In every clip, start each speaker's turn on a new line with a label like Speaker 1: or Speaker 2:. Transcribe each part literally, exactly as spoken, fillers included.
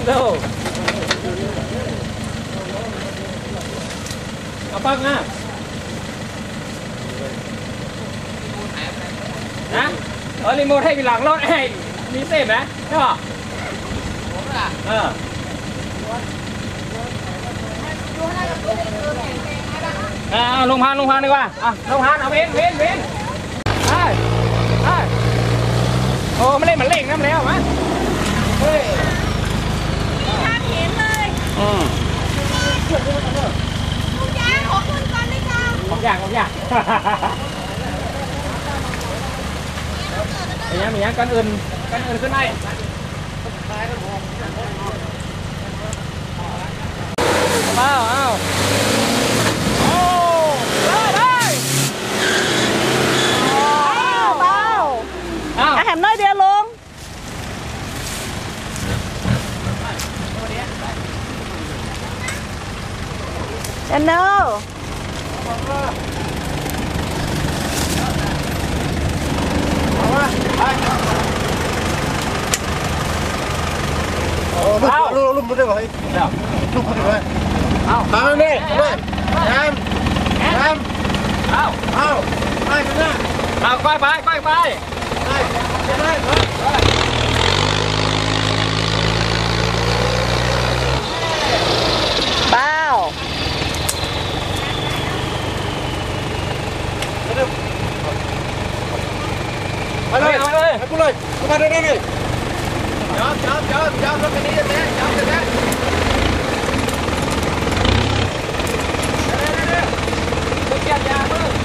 Speaker 1: เร็วเอาปักนะนะเออรีโมทให้ไปหลังรถให้มีเซฟนะใช่ป่ะเอออ่าลงพานลงพานดีกว่าอ่ะลงพานเอาเว้นเว้นเว้นไปไปโอ้ไม่เล่นมันเล่งน้ำแล้วมั้ยเฮ้ยทางเห็นเลยอืมทุกอย่างของคุณก่อนเลยจ้าของอย่างของอย่างมีอย่างมีอย่างกันอื่นกันอื่นขึ้นไหนอ้าวอ้าวโอ้ได้ได้เบาอ้าวแหมน้อยเดียวลงเอ็นโน่เอาลูกลูกได้ไหมลูกได้ไหมเอาเอาเนี่ยด้วยแอมแอมเอาเอาไปกันนะเอาไปไปไปไปไปไปไปเบ้าไปเลยไปเลยไปกูเลยกูมาได้ได้เลยยอมยอมยอมยอมรถคันนี้จะแน่ยอมจะแน่ทุกอย่างยาเพิ่ม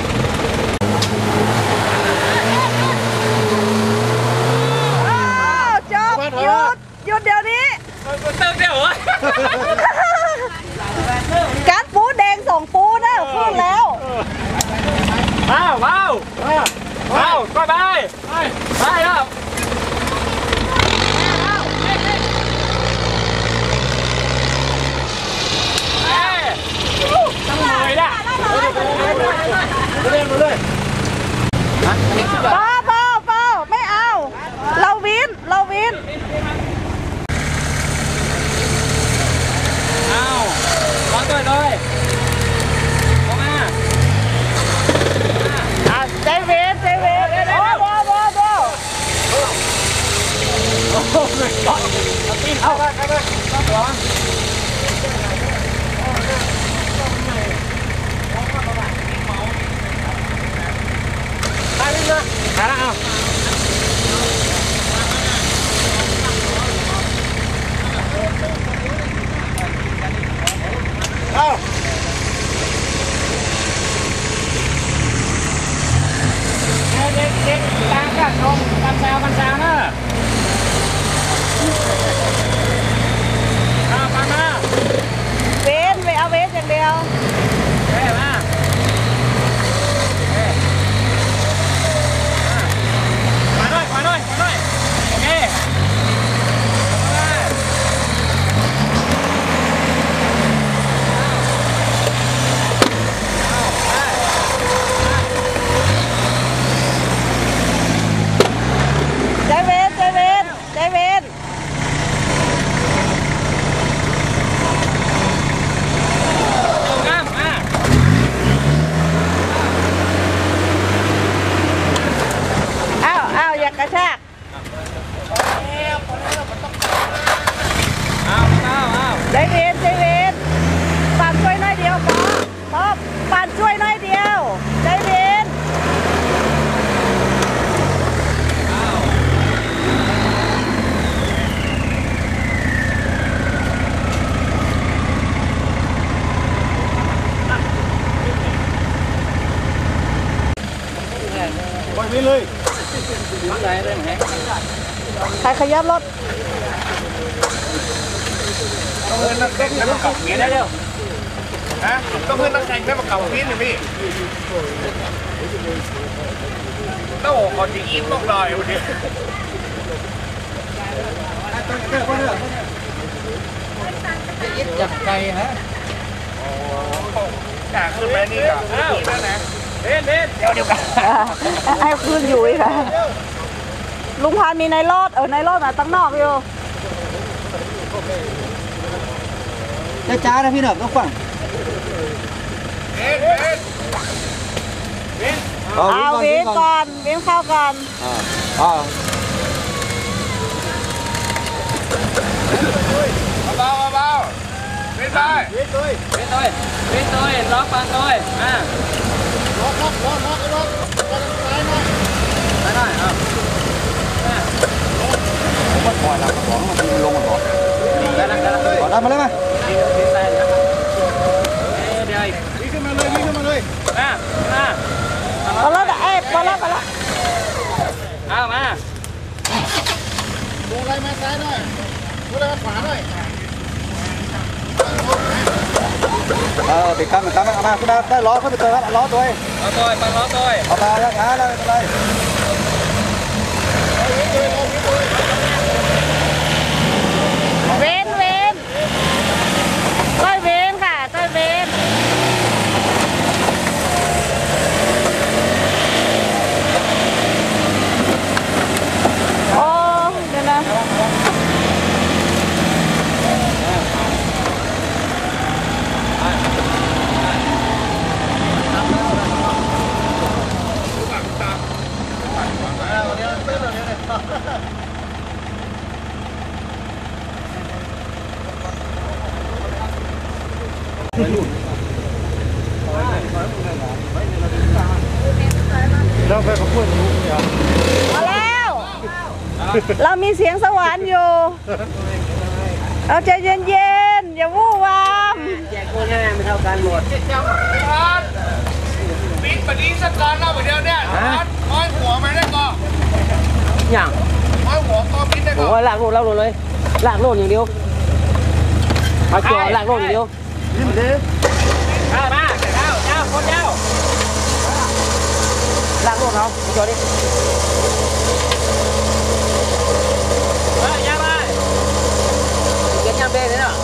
Speaker 1: จบหยุดหยุดเดี๋ยวนี้เติมเดี๋ยวเหรอการปูแดงสองปูนะขึ้นแล้วว้าวว้าวว้าวไปไปไปแล้วป้าป้าป้าไม่เอาเราวินเราวินเอาร้อนด้วยเลยลงมาเจวินเจวินโอ้โหโอ้โหโอ้โหร้อนตีนเอาไปไปไปร้อนไปเลยนะไปแล้วเอาเอาเด็กเด็กตามกันลงตามแซวกันแซวนะเอาไปมาเวนไปเอาเวนอย่างเดียวเฮ้ยมามาหน่อยมาหน่อยมาหน่อยโอเคใจเวนใจเวนใจเวนงามอ่ะอ้าวอ้าวอย่ากระชากอ้าวอ้าวอ้าวใจเวนใจเวนปั่นช่วยน้อยเดียวพอพอปั่นช่วยน้อยเดียวใจเวนไปไม่เลยได้ได้ไหมใครขยับรถต้องเพื่อนนักแข่งได้มาเก่าปีนได้เร็วฮะต้องเพื่อนนักแข่งได้มาเก่าปีนเลยพี่ต้องขอจีอิ่มต้องลอยวันนี้จับใจฮะอยากขึ้นไปนี่ก่อนนี่นะเด่นเด่นเดี๋ยวเดี๋ยวกันไอ้คืนอยู่อีกค่ะลุงพานมีในรอดเออในรอดมาตั้งนอกอยู่
Speaker 2: จะจ้านะพี่หน่อยต้องฟัง
Speaker 3: เอาเว้นก่อนเว้นเข้าก่อน
Speaker 2: อ่า
Speaker 1: เบาเบาเว้นไปเว้นตัวเว้นตัวเว้นตัวล็อกปันตัวอ่าล็อกล็อกล็อกล็อกล็อกซ้ายหน่อยซ้ายหน่อยอ่ะ
Speaker 2: มันปล่อยแล้วของมันลงมันบอกได้แล้วได้แล้วได้มาเลยมา
Speaker 1: เดี๋ยววิ่งขึ้นมาเลยวิ่งขึ้นมาเลยอ่ะอ่ะ
Speaker 3: พอแล้วเอ๊ะพอแล้วพอแล้ว
Speaker 1: เอามา
Speaker 2: ดูอะไรมาซ้ายหน่อยดูอะไรมาขวาหน่อยเออติดกันติดกันเอามาขึ้นมาได้ล้อขึ้นไปเจอแล้วล้อตัว
Speaker 1: ล้อตัวปังล้อตัว
Speaker 2: เอามาแล้วช้าแล้วอะไร
Speaker 3: เว้นเว้นก้อยเว้นค่ะก้อยเว้นโอ้เดี๋ยวนะ
Speaker 2: เราไปกับเพื่อนรู้เหรอ
Speaker 3: มาแล้วเรามีเสียงสวรรค์อยู่เอาใจเย็นๆอย่าวู่วาม
Speaker 1: แจกคนแน่ไม่เท่ากันหมดปิดปฏิสักการเล่าเดียวเนี่ยม้อยหัวมาได้ก่อนอย่างม้อยหัวก็ปิดได้ก่อนโอ้ยลากโลดลากโลดเลยลากโลดอย่างเดียวมาจ่อลากโลดอย่างเดียวยิ้มดิมามาเจ้าเจ้าคนเจ้าลากโลดเขาจ่อดิเฮ้ยยังไงเก็บยำเบ้เลยเนาะ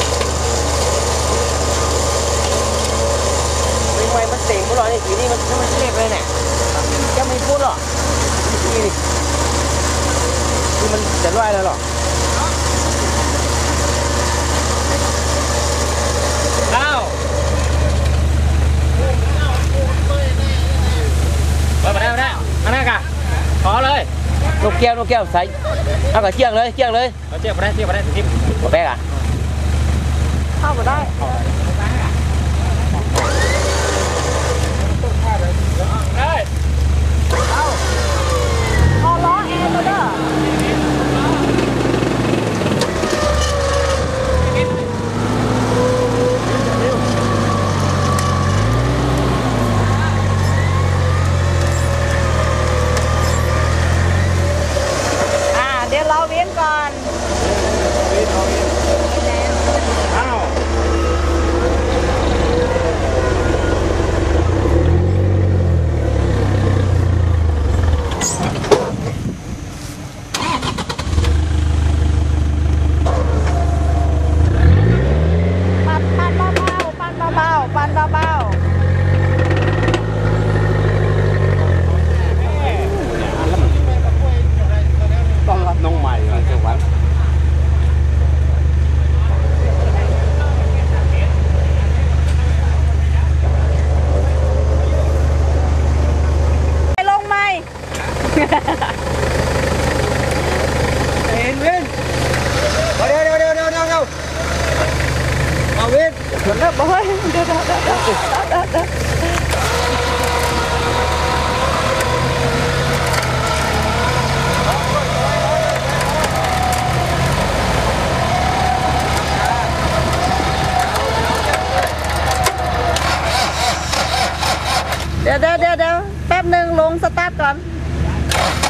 Speaker 1: ไม่ไหวมันเต่งมันลอยนี่ทีนี้มันมันเล็กเลยเนี่ยจะไม่พูดหรอกนี่นี่นี่มันจะลอยเลยหรออ้าวมาได้มาได้มาได้กันขอเลยนกแก้วนกแก้วใส่เอากับเชือกเลยเชือกเลยเอาเชือกมาได้เชือกมาได้ทิพย์มาแป๊กอ่ะ
Speaker 3: เข้ามาได้
Speaker 1: ได้เอา
Speaker 3: พอล้อแอร์ตัวเด้อเดี๋ยวเราเว้นก่อน
Speaker 1: อ้าว
Speaker 3: ปันปันเบาๆปันเบาๆปันเบาๆ
Speaker 2: ต้อนรับน้องใหม่เลยเจ้าวัน
Speaker 3: ไปลงไหม
Speaker 2: เห็นวินเดี๋ยวเดี๋ยวเดี๋ยวเดี๋ยวเดี๋ยวเอาวิน
Speaker 3: เดี๋ยวนะบอยเดี๋ยวเดี๋ยวเดี๋ยวเดี๋ยวเดี๋ยวเดี๋ยวเดี๋ยวเดี๋ยวแป๊บหนึ่งลงสตาร์ทก่อน